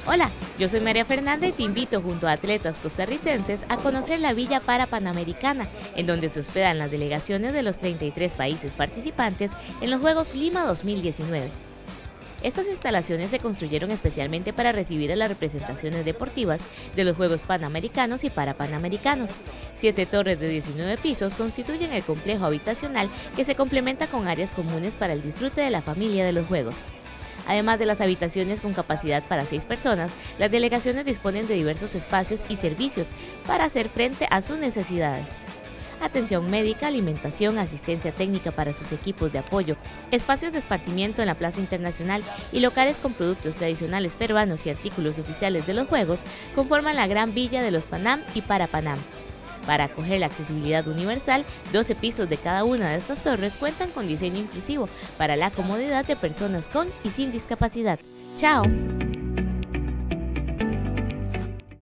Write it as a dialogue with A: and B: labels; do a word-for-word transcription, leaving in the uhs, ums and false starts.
A: Hola, yo soy María Fernanda y te invito junto a atletas costarricenses a conocer la Villa Parapanamericana, en donde se hospedan las delegaciones de los treinta y tres países participantes en los Juegos Lima dos mil diecinueve. Estas instalaciones se construyeron especialmente para recibir a las representaciones deportivas de los Juegos Panamericanos y Parapanamericanos. Siete torres de diecinueve pisos constituyen el complejo habitacional que se complementa con áreas comunes para el disfrute de la familia de los Juegos. Además de las habitaciones con capacidad para seis personas, las delegaciones disponen de diversos espacios y servicios para hacer frente a sus necesidades. Atención médica, alimentación, asistencia técnica para sus equipos de apoyo, espacios de esparcimiento en la Plaza Internacional y locales con productos tradicionales peruanos y artículos oficiales de los Juegos conforman la Gran Villa de los Panam y Parapanam. Para acoger la accesibilidad universal, doce pisos de cada una de estas torres cuentan con diseño inclusivo para la comodidad de personas con y sin discapacidad. ¡Chao!